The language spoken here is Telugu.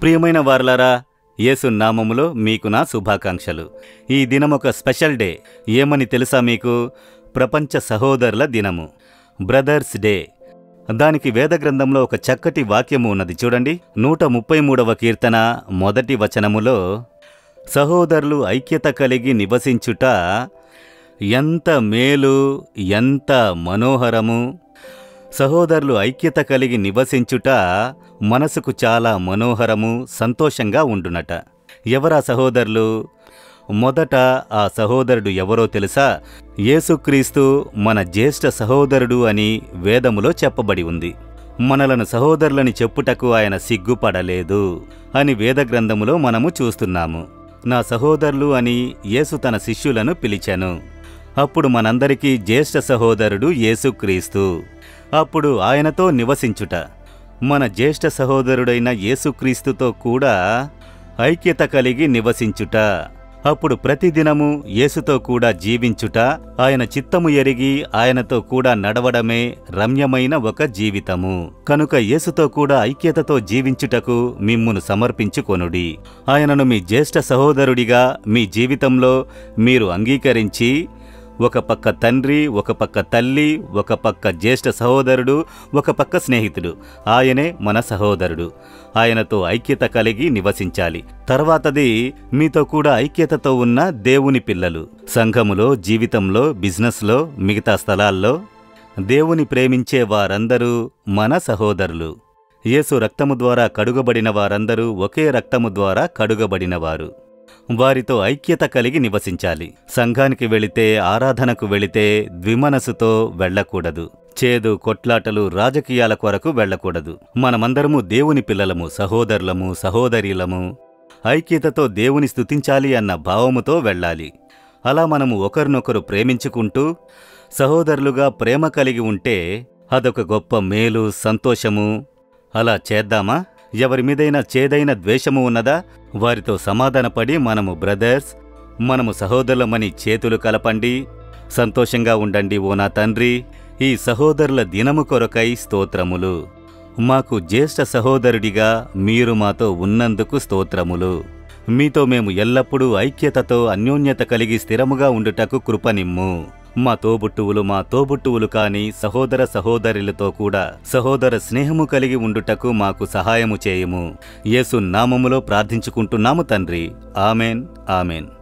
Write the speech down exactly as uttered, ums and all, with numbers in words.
ప్రియమైన వారలారా, యేసు నామములో మీకు నా శుభాకాంక్షలు. ఈ దినం ఒక స్పెషల్ డే. ఏమని తెలుసా మీకు? ప్రపంచ సహోదరుల దినము, బ్రదర్స్ డే. దానికి వేద గ్రంథంలో ఒక చక్కటి వాక్యము ఉన్నది చూడండి. నూట ముప్పై మూడవ కీర్తన మొదటి వచనములో, సహోదరులు ఐక్యత కలిగి నివసించుట ఎంత మేలు, ఎంత మనోహరము. సహోదరులు ఐక్యత కలిగి నివసించుట మనసుకు చాలా మనోహరము, సంతోషంగా ఉండునట. ఎవరా సహోదరులు? మొదట ఆ సహోదరుడు ఎవరో తెలుసా? యేసుక్రీస్తు మన జ్యేష్ఠ సహోదరుడు అని వేదములో చెప్పబడి ఉంది. మనలను సహోదరులని చెప్పుటకు ఆయన సిగ్గుపడలేదు అని వేద గ్రంథములో మనము చూస్తున్నాము. నా సహోదరులు అని యేసు తన శిష్యులను పిలిచెను. అప్పుడు మనందరికీ జ్యేష్ఠ సహోదరుడు యేసుక్రీస్తు. అప్పుడు ఆయనతో నివసించుట, మన జ్యేష్ఠ సహోదరుడైన యేసుక్రీస్తుతో కూడా ఐక్యత కలిగి నివసించుట, అప్పుడు ప్రతిదినము యేసుతో కూడా జీవించుట, ఆయన చిత్తము ఎరిగి ఆయనతో కూడా నడవడమే రమ్యమైన ఒక జీవితము. కనుక యేసుతో కూడా ఐక్యతతో జీవించుటకు మిమ్మును సమర్పించుకొనుడి. ఆయనను మీ జ్యేష్ఠ సహోదరుడిగా మీ జీవితంలో మీరు అంగీకరించి, ఒక పక్క తండ్రి, ఒక పక్క తల్లి, ఒక పక్క జ్యేష్ఠ సహోదరుడు, ఒక పక్క స్నేహితుడు, ఆయనే మన సహోదరుడు. ఆయనతో ఐక్యత కలిగి నివసించాలి. తర్వాతది మీతో కూడా ఐక్యతతో ఉన్న దేవుని పిల్లలు. సంఘములో, జీవితంలో, బిజినెస్లో, మిగతా స్థలాల్లో దేవుని ప్రేమించే వారందరూ మన సహోదరులు. యేసు రక్తము ద్వారా కడుగబడిన వారందరూ ఒకే రక్తము ద్వారా కడుగబడినవారు. వారితో ఐక్యత కలిగి నివసించాలి. సంఘానికి వెళితే, ఆరాధనకు వెళితే ద్విమనసుతో వెళ్లకూడదు. చేదు, కొట్లాటలు, రాజకీయాల కొరకు వెళ్లకూడదు. మనమందరము దేవుని పిల్లలము, సహోదరులము, సహోదరీలము. ఐక్యతతో దేవుని స్తుతించాలి అన్న భావముతో వెళ్ళాలి. అలా మనము ఒకరినొకరు ప్రేమించుకుంటూ సహోదరులుగా ప్రేమ కలిగి ఉంటే అదొక గొప్ప మేలు, సంతోషము. అలా చేద్దామా? ఎవరి మీదైనా చేదైన ద్వేషము ఉన్నదా? వారితో సమాధానపడి మనము బ్రదర్స్, మనము సహోదరులమని చేతులు కలపండి. సంతోషంగా ఉండండి ఓ నా తండ్రి. ఈ సహోదరుల దినము కొరకై స్తోత్రములు. మాకు జ్యేష్ఠ సహోదరుడిగా మీరు మాతో ఉన్నందుకు స్తోత్రములు. మీతో మేము ఎల్లప్పుడూ ఐక్యతతో అన్యోన్యత కలిగి స్థిరముగా ఉండుటకు కృపనిమ్ము. మా తోబుట్టువులు మా తోబుట్టువులు కాని సహోదర సహోదరులతో కూడా సహోదర స్నేహము కలిగి ఉండుటకు మాకు సహాయము చేయుము. యేసు నామములో ప్రార్థించుకుంటున్నాము తండ్రి. Amen, amen.